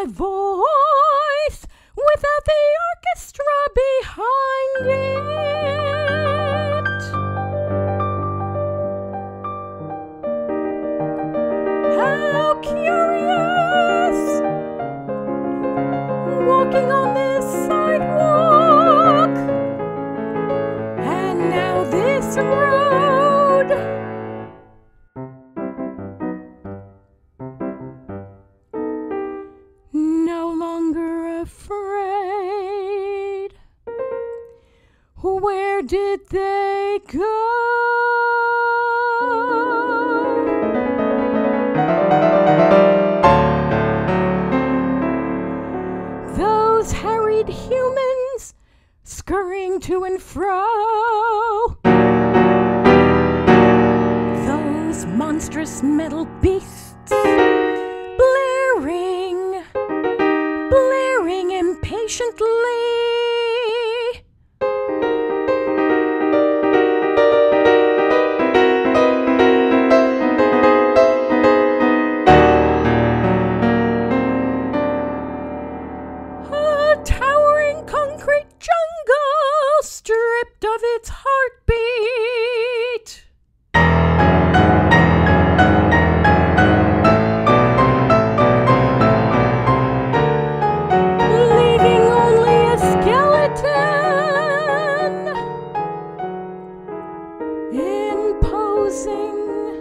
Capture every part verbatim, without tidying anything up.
my voice without the orchestra behind it. How curious, walking on this sidewalk, and now this road. No longer afraid. Where did they go? Those harried humans scurrying to and fro. Those monstrous metal beasts blaring, blaring impatiently. A towering concrete jungle stripped of its heartbeat. Leaving only a skeleton, imposing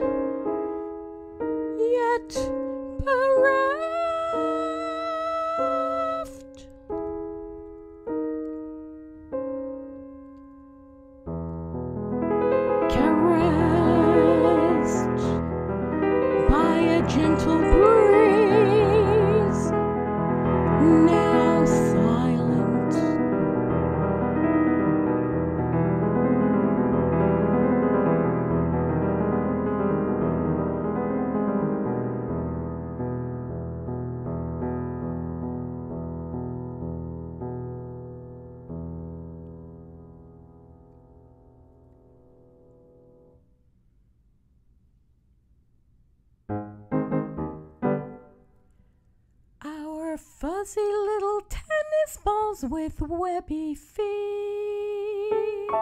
yet bereft. Caressed by a gentle breeze, now silent. Our fuzzy little tennis balls with webby feet.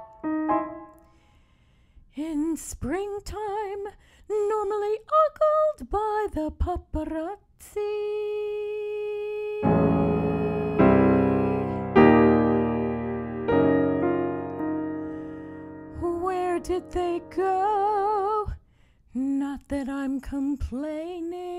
In springtime, normally ogled by the paparazzi. Where did they go? Not that I'm complaining.